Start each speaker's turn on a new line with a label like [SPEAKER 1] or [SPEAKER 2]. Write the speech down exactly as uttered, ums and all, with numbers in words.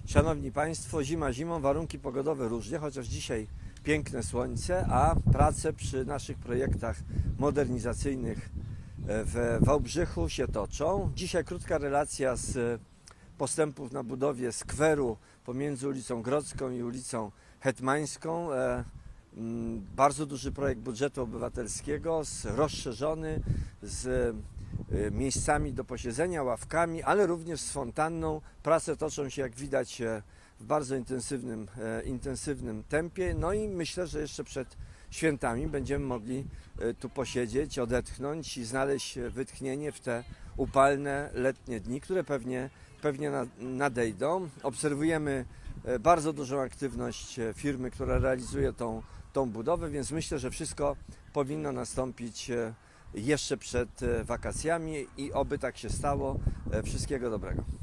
[SPEAKER 1] Szanowni Państwo, zima zimą, warunki pogodowe różnie, chociaż dzisiaj piękne słońce, a prace przy naszych projektach modernizacyjnych w Wałbrzychu się toczą. Dzisiaj krótka relacja z postępów na budowie skweru pomiędzy ulicą Grodzką i ulicą Hetmańską. Bardzo duży projekt budżetu obywatelskiego, rozszerzony, z miejscami do posiedzenia, ławkami, ale również z fontanną. Prace toczą się, jak widać, w bardzo intensywnym, intensywnym tempie. No i myślę, że jeszcze przed świętami będziemy mogli tu posiedzieć, odetchnąć i znaleźć wytchnienie w te upalne letnie dni, które pewnie, pewnie nadejdą. Obserwujemy bardzo dużą aktywność firmy, która realizuje tą, tą budowę, więc myślę, że wszystko powinno nastąpić jeszcze przed wakacjami i oby tak się stało. Wszystkiego dobrego.